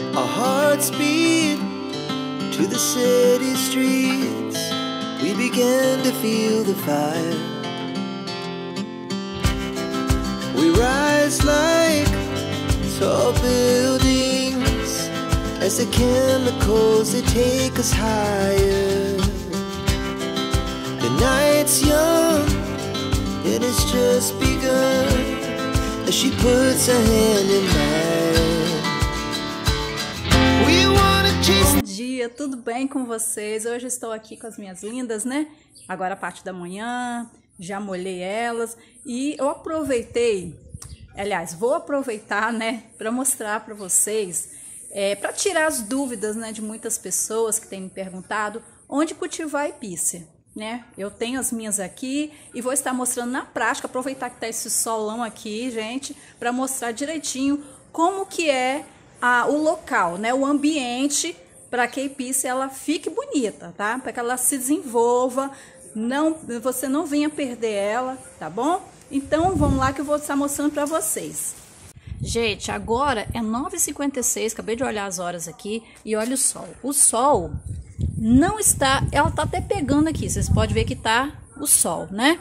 Our hearts beat to the city streets. We began to feel the fire. We rise like tall buildings as the chemicals, they take us higher. The night's young and it's just begun as she puts her hand in mine. We wanna chase. Bom dia, tudo bem com vocês? Hoje eu estou aqui com as minhas lindas, né? Agora a parte da manhã, já molhei elas e eu aproveitei, aliás, vou aproveitar, né, para mostrar para vocês, para tirar as dúvidas, né, de muitas pessoas que têm me perguntado onde cultivar a epícia, né? Eu tenho as minhas aqui e vou estar mostrando na prática, aproveitar que tá esse solão aqui, gente, para mostrar direitinho como que é o local, né, o ambiente, para que a epícia ela fique bonita, tá? Para que ela se desenvolva, você não venha perder ela, tá bom? Então vamos lá que eu vou estar mostrando para vocês. Gente, agora é 9h56, acabei de olhar as horas aqui e olha o sol. O sol não está, ela tá até pegando aqui, vocês podem ver que tá o sol, né?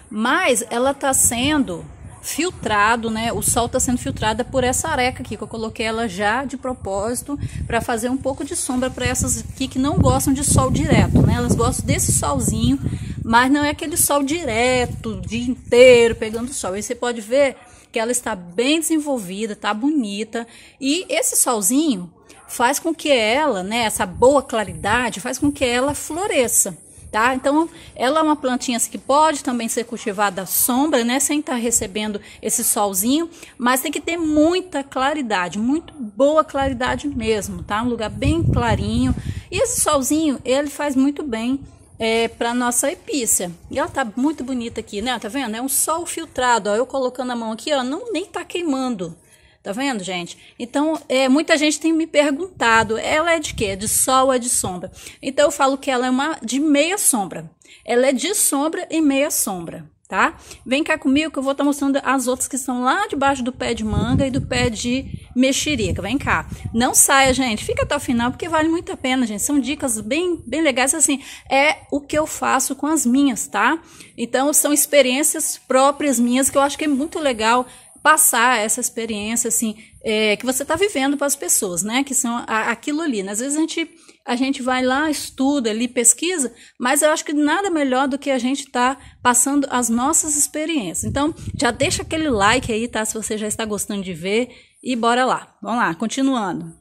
Mas ela tá sendo filtrado, né? O sol tá sendo filtrado por essa areca aqui, que eu coloquei ela já de propósito para fazer um pouco de sombra para essas aqui que não gostam de sol direto, né? Elas gostam desse solzinho, mas não é aquele sol direto, o dia inteiro pegando sol. Aí você pode ver que ela está bem desenvolvida, tá bonita, e esse solzinho faz com que ela, né, essa boa claridade, faz com que ela floresça, tá? Então, ela é uma plantinha assim, que pode também ser cultivada à sombra, né, sem estar recebendo esse solzinho, mas tem que ter muita claridade, muito boa claridade mesmo, tá? Um lugar bem clarinho, e esse solzinho, ele faz muito bem para nossa epícia. E ela tá muito bonita aqui, né? Tá vendo? É um sol filtrado, ó. Eu colocando a mão aqui, ó, nem tá queimando. Tá vendo, gente? Então, muita gente tem me perguntado, ela é de quê? De sol ou é de sombra? Então, eu falo que ela é uma de meia sombra. Ela é de sombra e meia sombra, tá? Vem cá comigo que eu vou estar mostrando as outras que estão lá debaixo do pé de manga e do pé de mexerica. Vem cá. Não saia, gente. Fica até o final porque vale muito a pena, gente. São dicas bem legais, assim. É o que eu faço com as minhas, tá? Então, são experiências próprias minhas que eu acho que é muito legal passar essa experiência, assim, que você está vivendo para as pessoas, né? Que são aquilo ali, né? Às vezes a gente vai lá, estuda ali, pesquisa, mas eu acho que nada melhor do que a gente tá passando as nossas experiências. Então, já deixa aquele like aí, tá? Se você já está gostando de ver, e bora lá. Vamos lá, continuando.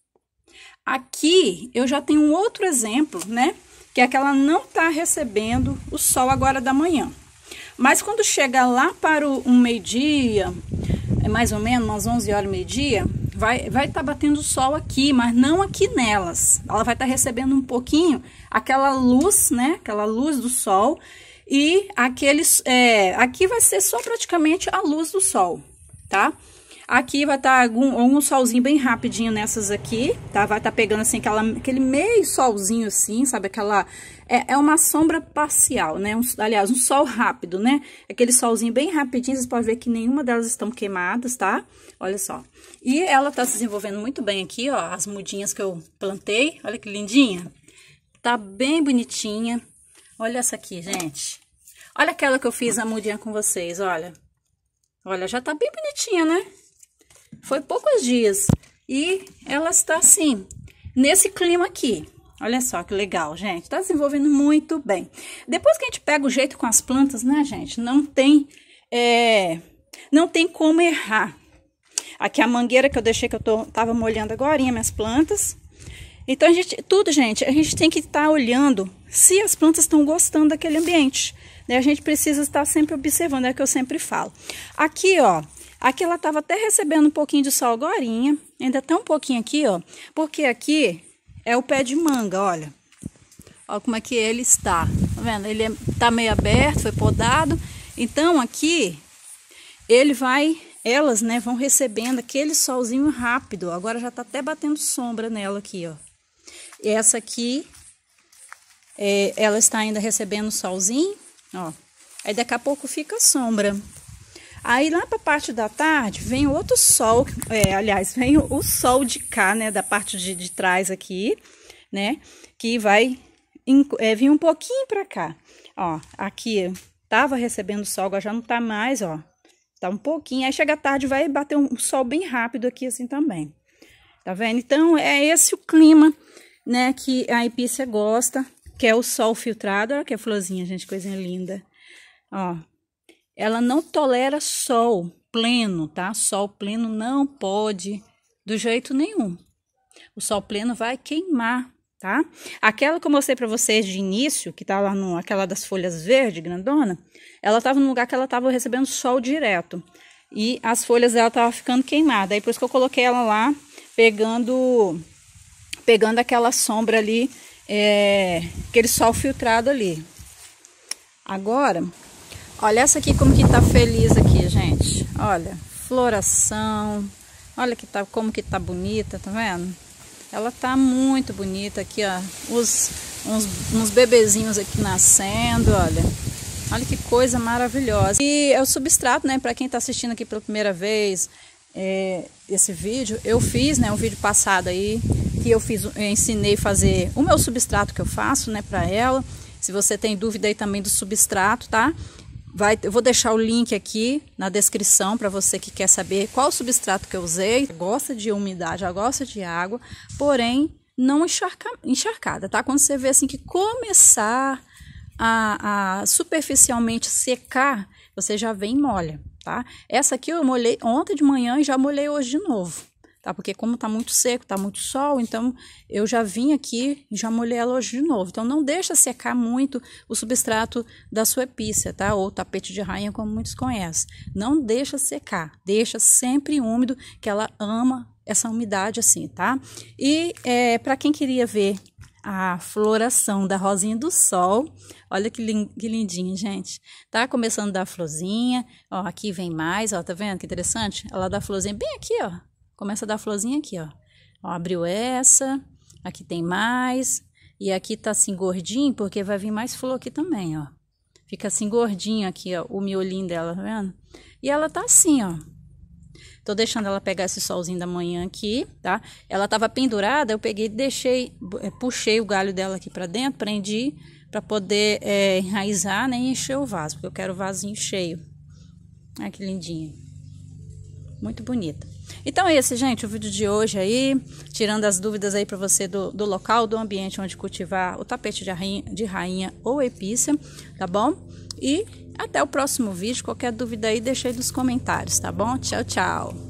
Aqui, eu já tenho um outro exemplo, né? Que é que ela não tá recebendo o sol agora da manhã. Mas quando chega lá para um meio-dia, mais ou menos, umas 11 horas, meio-dia, vai estar batendo o sol aqui, mas não aqui nelas. Ela vai estar recebendo um pouquinho aquela luz, né? Aquela luz do sol. E aqui vai ser só praticamente a luz do sol, tá? Aqui vai estar um solzinho bem rapidinho nessas aqui, tá? Vai estar pegando assim aquele meio solzinho assim, sabe? Aquela é uma sombra parcial, né? Aliás, um sol rápido, né? Aquele solzinho bem rapidinho, vocês podem ver que nenhuma delas estão queimadas, tá? Olha só. E ela tá se desenvolvendo muito bem aqui, ó, as mudinhas que eu plantei. Olha que lindinha. Tá bem bonitinha. Olha essa aqui, gente. Olha aquela que eu fiz a mudinha com vocês, olha. Olha, já tá bem bonitinha, né? Foi poucos dias. E ela está assim, nesse clima aqui. Olha só que legal, gente. Tá desenvolvendo muito bem. Depois que a gente pega o jeito com as plantas, né, gente? Não tem como errar. Aqui a mangueira que eu deixei, que eu tava molhando agora, minhas plantas. Então, gente, a gente tem que estar olhando se as plantas estão gostando daquele ambiente. Né? A gente precisa estar sempre observando, é o que eu sempre falo. Aqui, ó. Aqui ela estava até recebendo um pouquinho de sol agorinha. Ainda tá um pouquinho aqui, ó. Porque aqui é o pé de manga, olha. Olha como é que ele está. Tá vendo? Ele tá meio aberto, foi podado. Então, aqui, elas, né, vão recebendo aquele solzinho rápido. Agora já tá até batendo sombra nela aqui, ó. E essa aqui, ela está ainda recebendo solzinho, ó. Aí daqui a pouco fica sombra. Aí lá para a parte da tarde vem outro sol, aliás, vem o sol de cá, né, da parte de trás aqui, né, que vai vir um pouquinho para cá. Ó, aqui tava recebendo sol, agora já não tá mais, ó, tá um pouquinho. Aí chega a tarde vai bater um sol bem rápido aqui assim também. Tá vendo? Então é esse o clima, né, que a epícia gosta, que é o sol filtrado. Olha que a florzinha, gente, coisinha linda. Ó. Ela não tolera sol pleno, tá? Sol pleno não pode, do jeito nenhum. O sol pleno vai queimar, tá? Aquela que eu mostrei pra vocês de início, que tá lá aquela das folhas verdes, grandona, ela tava num lugar que ela tava recebendo sol direto. E as folhas dela tava ficando queimadas. Aí por isso que eu coloquei ela lá, pegando aquela sombra ali, aquele sol filtrado ali. Agora... olha essa aqui como que tá feliz aqui, gente. Olha, floração. Olha como que tá bonita, tá vendo? Ela tá muito bonita aqui, ó. Uns bebezinhos aqui nascendo, olha. Olha que coisa maravilhosa. E é o substrato, né? Pra quem tá assistindo aqui pela primeira vez esse vídeo, eu fiz, né? Um vídeo passado aí, que eu ensinei a fazer o meu substrato que eu faço, né? Pra ela. Se você tem dúvida aí também do substrato, tá? Eu vou deixar o link aqui na descrição para você que quer saber qual substrato que eu usei. Gosta de umidade, ela gosta de água, porém não encharcada, tá? Quando você vê assim que começar a superficialmente secar, você já vem e molha, tá? Essa aqui eu molhei ontem de manhã e já molhei hoje de novo, tá? Porque como tá muito seco, tá muito sol, então eu já vim aqui e já molhei ela hoje de novo. Então não deixa secar muito o substrato da sua epícia, tá? Ou tapete de rainha, como muitos conhecem. Não deixa secar, deixa sempre úmido, que ela ama essa umidade assim, tá? E para quem queria ver a floração da rosinha do sol, olha que lindinha, gente. Tá começando a dar florzinha, ó, aqui vem mais, ó, tá vendo que interessante? Ela dá florzinha bem aqui, ó. Começa a dar florzinha aqui, ó. Ó, abriu essa, aqui tem mais, e aqui tá assim gordinho, porque vai vir mais flor aqui também, ó. Fica assim gordinho aqui, ó, o miolinho dela, tá vendo? E ela tá assim, ó. Tô deixando ela pegar esse solzinho da manhã aqui, tá? Ela tava pendurada, eu peguei e puxei o galho dela aqui pra dentro, prendi, pra poder enraizar, né, e encher o vaso, porque eu quero o vasinho cheio. Olha que lindinha. Muito bonita. Então é esse, gente, o vídeo de hoje aí, tirando as dúvidas aí para você do local, do ambiente onde cultivar o tapete de rainha ou epícia, tá bom? E até o próximo vídeo, qualquer dúvida aí deixa aí nos comentários, tá bom? Tchau, tchau!